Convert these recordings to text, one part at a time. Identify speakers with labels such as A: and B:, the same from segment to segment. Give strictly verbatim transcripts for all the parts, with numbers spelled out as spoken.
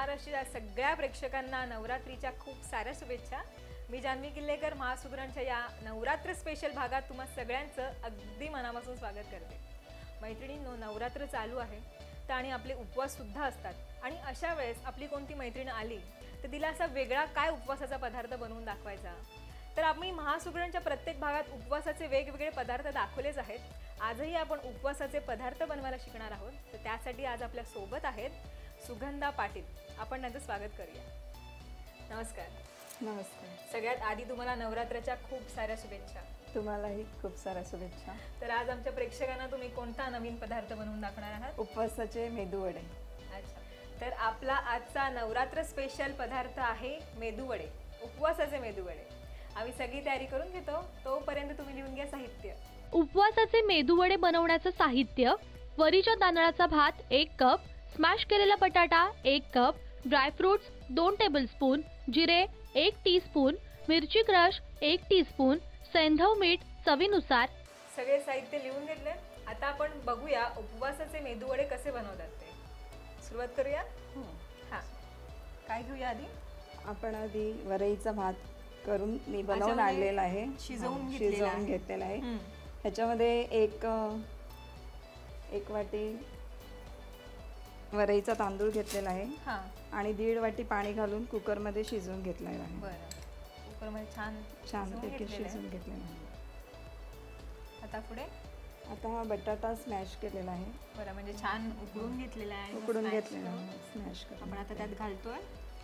A: महाराष्ट्राच्या सगळ्या प्रेक्षकांना नवरात्रीच्या खूप साऱ्या शुभेच्छा। मी जान्हवी किल्लेकर महासुगरणच्या या नवरात्र स्पेशल भागात तुम्हा सगळ्यांचं अगदी मनापासून स्वागत करते। मैत्रिणींनो, नवरात्र चालू आहे तर आणि आपले उपवास सुद्धा असतात आणि अशा वेळेस आपली कोणती मैत्रीण आली तर तिला असा वेगळा काय उपवासाचा पदार्थ बनवून दाखवायचा। तर आम्ही महासुगरणच्या प्रत्येक भागात उपवासाचे वेगवेगळे पदार्थ दाखवलेच आहेत। आजही आपण उपवासाचे पदार्थ बनवायला शिकणार आहोत। तर त्यासाठी आज आपल्या सोबत आहेत सुगंधा पाटील। आपण त्यांचं स्वागत करूया। नमस्कार।
B: नमस्कार।
A: सगळ्यात आधी तुम्हाला नवरात्राच्या खूप साऱ्या शुभेच्छा।
B: तुम्हालाही खूप साऱ्या शुभेच्छा।
A: तर आज आमच्या प्रेक्षकांना तुम्ही कोणता नवीन पदार्थ बनवून दाखवणार आहात?
B: उपवासाचे मेदू वडे।
A: अच्छा, तर आपला आजचा नवरात्र स्पेशल पदार्थ आहे मेदू वडे, उपवासाचे मेदू वडे। आम्ही सगळी तयारी करून घेतो, तोपर्यंत तुम्ही लिहून घ्या साहित्य।
C: उपवासाचे मेदू वडे बनवण्याचं साहित्य: वरीच्या तांदळाचा भात एक कप, स्मॅश केलेला बटाटा एक कप, ड्रायफ्रुट्स दोन टेबलस्पून, जिरे एक टीस्पून, मिरची क्रश एक टीस्पून, सैंधव मीठ चवीनुसार।
A: सगळे साहित्य लिहून घेतले। आता आपण बघूया उपवासाचे मेदू वडे कसे बनवतात ते। सुरुवात करूया। हां, काय घेऊया आधी?
B: आपण आधी वरईचा भात करून मी बनवून आणलेला आहे,
A: शिजवून
B: शिजवून घेतलेला आहे। ह्याच्यामध्ये एक एक वाटी वरईचा तांदूळ घेतलेला आहे आणि दीड वाटी पाणी घालून कुकरमध्ये शिजवून घेतलेला आहे।
A: बरं, कुकरमध्ये छान
B: छानपैकी शिजवून घेतलेला आहे।
A: आता पुढे
B: आता हा बटाटा स्मॅश केलेला आहे।
A: बरं, म्हणजे छान उकडून घेतलेला आहे।
B: उकडून घेतलेला आहे, स्मॅश करून
A: आपण आता त्यात घालतोय।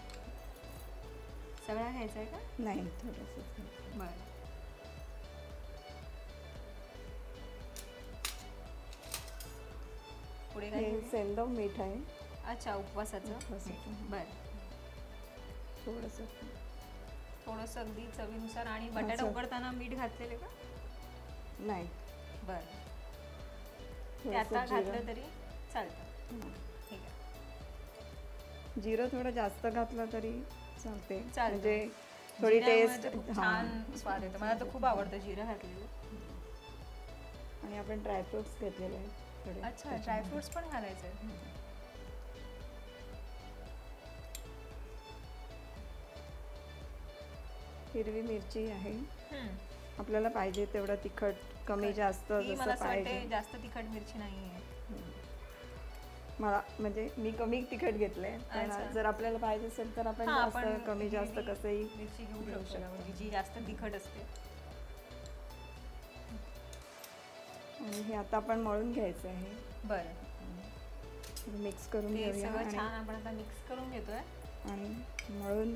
A: सगळा घ्यायचा आहे का?
B: नाही, थोडंसं।
A: बरं, पुढे
B: हे सेंधव मीठ आहे।
A: अच्छा, उपवासाचं। बरं,
B: थोडंसं
A: थोडंसं अगदी चवीनुसार। आणि बटाटा उकडताना मीठ घातलेले का?
B: नाही।
A: बरं, ते आता घातलं तरी चालतं। ठीक आहे,
B: जिरं थोडं जास्त घातलं तरी चालते,
A: म्हणजे
B: थोडी टेस्ट
A: छान स्वाद येतो। मला तर खूप आवडतं जिरं घातलेलं।
B: आणि आपण ड्रायफ्रुट्स घेतलेले आहेत थोडे।
A: अच्छा, ड्रायफ्रुट्स पण घालायचे।
B: हिरवी मिरची आहे, आपल्याला पाहिजे तेवढं तिखट, कमी जास्त जसं पाहिजे।
A: जास्त तिखट मिरची नाहीये
B: मला, म्हणजे मी कमी तिखट घेतलंय, पण जर आपल्याला पाहिजे असेल तर आपण जास्त कमी जास्त कसंही
A: मिरची घेऊ शकतो, जी जास्त तिखट असते।
B: आणि हे आता आपण मळून घ्यायचं आहे।
A: बरं,
B: मिक्स करून घेऊया।
A: छान आपण आता मिक्स करून घेतोय
B: आणि मळून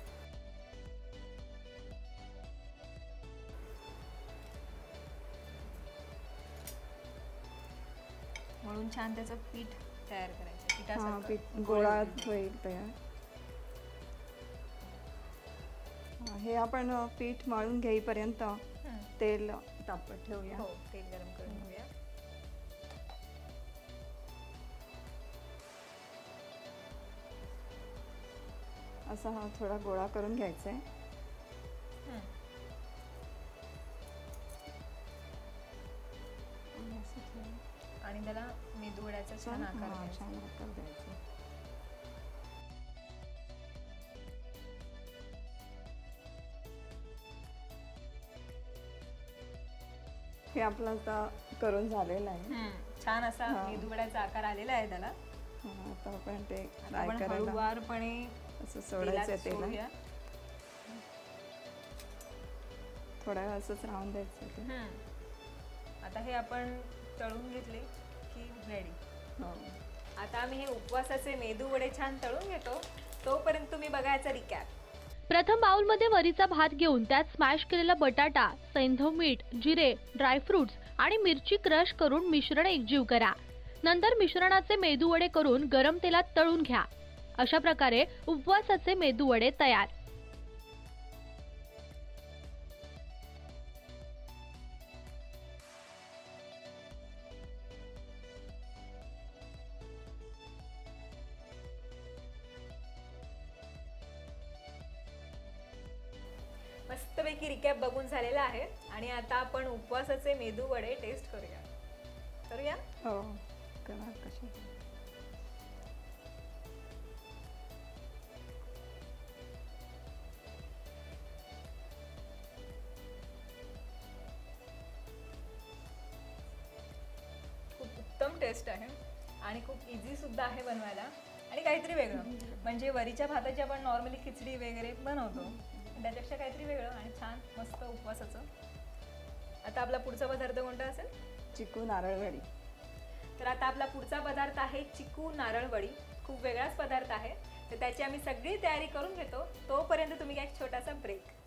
A: मळून छान त्याचं पीठ तयार करायचं।
B: पिठासारखं पीठ गोळा होईल तयार। हे आपण पीठ मळून घेईपर्यंत तेल तापत ठेवूया।
A: हो, तेल गरम करून घेऊया।
B: असा हा थोडा गोळा करून घ्यायचा आहे।
A: आणि त्याला मेदू वड्याचा छान आकार
B: छान आकार द्यायचा। हे आपलं आता करून झालेलं आहे।
A: छान असा मेदू वड्याचा आकार आलेला आहे त्याला।
B: आता आपण ते
A: फ्राय करायला हळूवारपणे
B: असं सोडायचं तेल, थोडा वेळ असंच राहून द्यायचं।
A: आता हे आपण तळून घेतले की रेडी। आता आम्ही हे उपवासाचे मेदू वडे छान तळून घेतो, तोपर्यंत तुम्ही बघायचा रिकॅप।
C: प्रथम बाउलमध्ये वरीचा भात घेऊन त्यात स्मॅश केलेला बटाटा, सैंधव मीठ, जिरे, ड्रायफ्रुट्स आणि मिरची क्रश करून मिश्रण एकजीव करा। नंतर मिश्रणाचे मेदू वडे करून गरम तेलात तळून घ्या। अशा प्रकारे उपवासाचे मेदू वडे तयार।
A: मस्तपैकी रिकॅप बघून झालेला आहे आणि आता आपण उपवासाचे मेदू वडे टेस्ट करूया। करूया?
B: हो, करा कशी।
A: टेस्ट आहे आणि खूप इझी सुद्धा आहे बनवायला आणि काहीतरी वेगळं. म्हणजे वरीच्या भाताची आपण नॉर्मली खिचडी वगैरे बनवतो, त्याच्यापेक्षा काहीतरी वेगळं आणि छान मस्त उपवासाचं. आता आपला पुढचा पदार्थ कोणता असेल?
B: चिकू नारळवडी.
A: तर आता आपला पुढचा पदार्थ आहे चिकू नारळवडी. खूप वेगळाच पदार्थ आहे, तर त्याची आम्ही सगळी तयारी करून घेतो. तोपर्यंत तुम्ही घ्या एक छोटासा ब्रेक.